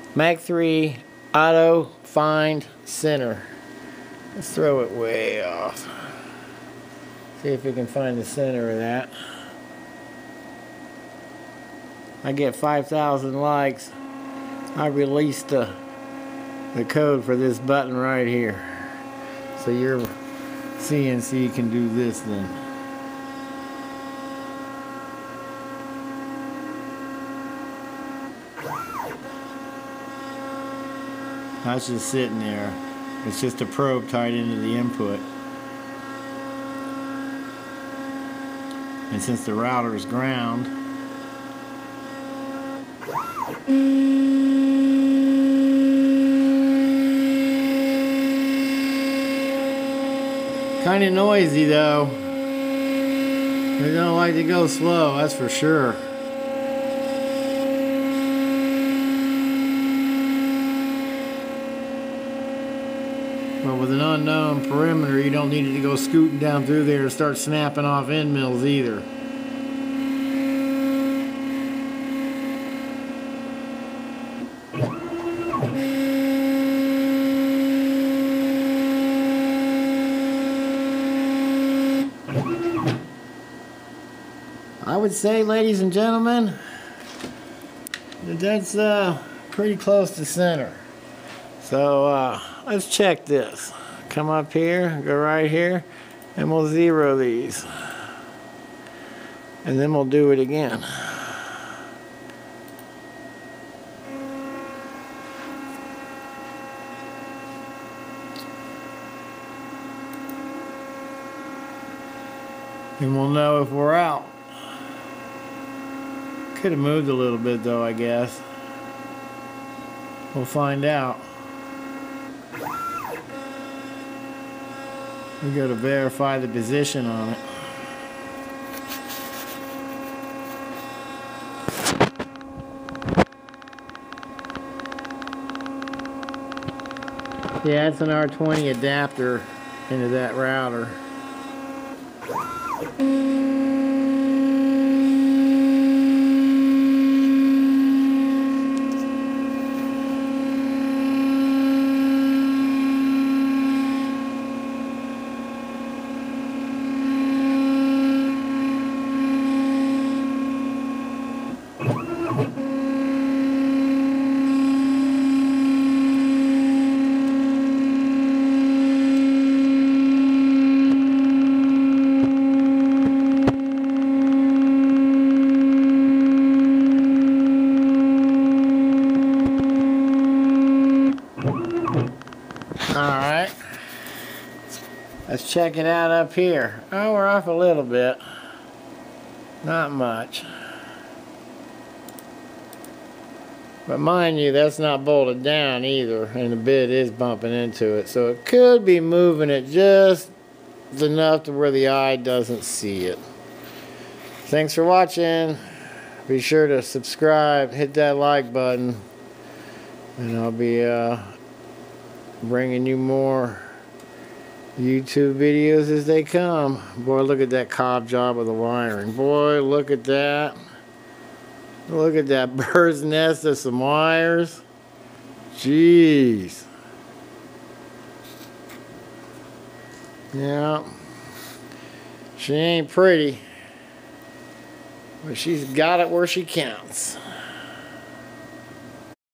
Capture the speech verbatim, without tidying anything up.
Mach three Auto Find Center. Let's throw it way off. See if we can find the center of that. I get five thousand likes. I released the, the code for this button right here. So your C N C can do this then. That's just sitting there. It's just a probe tied into the input. And since the router is ground, kind of noisy though. They don't like to go slow, that's for sure. But with an unknown perimeter, you don't need it to go scooting down through there and start snapping off end mills either. I would say, ladies and gentlemen, that that's uh, pretty close to center. So uh, let's check this. Come up here, go right here, and we'll zero these. And then we'll do it again. And we'll know if we're out. Could have moved a little bit though, I guess. We'll find out. We got to verify the position on it. Yeah, it's an R twenty adapter into that router. Alright, let's check it out up here. Oh, we're off a little bit. Not much. But mind you, that's not bolted down either, and the bit is bumping into it. So it could be moving it just enough to where the eye doesn't see it. Thanks for watching. Be sure to subscribe, hit that like button, and I'll be uh, bringing you more YouTube videos as they come. Boy, look at that cob job of the wiring. Boy, look at that. Look at that bird's nest of some wires. Jeez. Yeah. She ain't pretty, but she's got it where she counts.